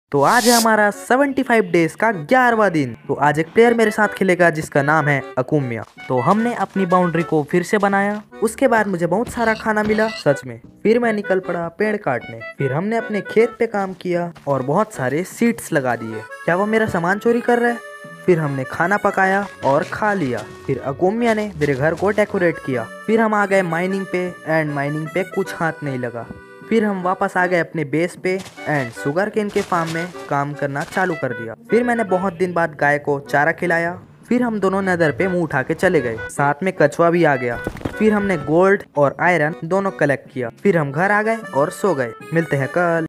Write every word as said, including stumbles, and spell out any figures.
तो आज है हमारा पचहत्तर डेज का ग्यारहवां दिन। तो आज एक प्लेयर मेरे साथ खेलेगा जिसका नाम है अकुम्या। तो हमने अपनी बाउंड्री को फिर से बनाया। उसके बाद मुझे बहुत सारा खाना मिला सच में। फिर मैं निकल पड़ा पेड़ काटने। फिर हमने अपने खेत पे काम किया और बहुत सारे सीड्स लगा दिए। क्या वो मेरा सामान चोरी कर रहे? फिर हमने खाना पकाया और खा लिया। फिर अकुम्या ने मेरे घर को डेकोरेट किया। फिर हम आ गए माइनिंग पे एंड माइनिंग पे कुछ हाथ नहीं लगा। फिर हम वापस आ गए अपने बेस पे एंड शुगर केन के फार्म में काम करना चालू कर दिया। फिर मैंने बहुत दिन बाद गाय को चारा खिलाया। फिर हम दोनों नदर पे मुंह उठा के चले गए। साथ में कछुआ भी आ गया। फिर हमने गोल्ड और आयरन दोनों कलेक्ट किया। फिर हम घर आ गए और सो गए। मिलते हैं कल।